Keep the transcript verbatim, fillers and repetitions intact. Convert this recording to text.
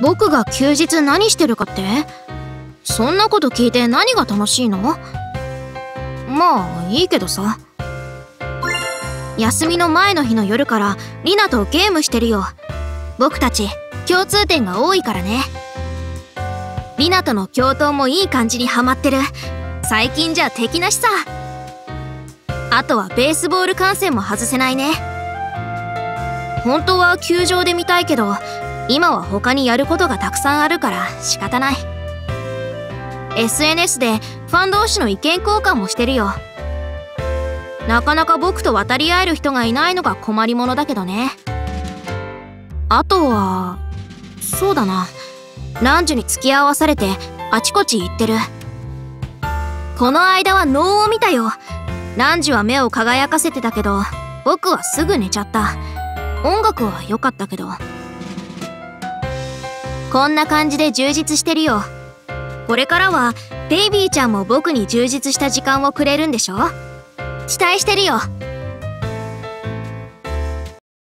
僕が休日何してるかって？そんなこと聞いて何が楽しいの？まあいいけどさ。休みの前の日の夜からリナとゲームしてるよ。僕たち共通点が多いからね。リナとの共闘もいい感じにハマってる。最近じゃ敵なしさ。あとはベースボール観戦も外せないね。本当は球場で見たいけど、今は他にやることがたくさんあるから仕方ない。エスエヌエス でファン同士の意見交換もしてるよ。なかなか僕と渡り合える人がいないのが困りものだけどね。あとはそうだな、ランジュに付き合わされてあちこち行ってる。この間は能を見たよ。ランジュは目を輝かせてたけど、僕はすぐ寝ちゃった。音楽は良かったけど。こんな感じで充実してるよ。これからはデイビーちゃんも僕に充実した時間をくれるんでしょ？期待してるよ。